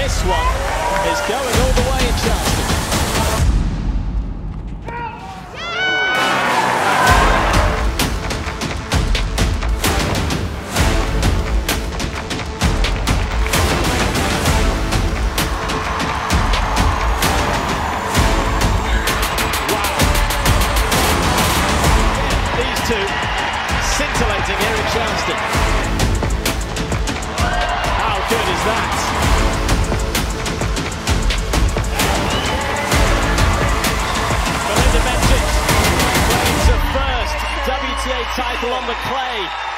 this one is going all the way in Charleston. Scintillating here in Charleston. How good is that? Belinda Bencic claims her first WTA title on the clay.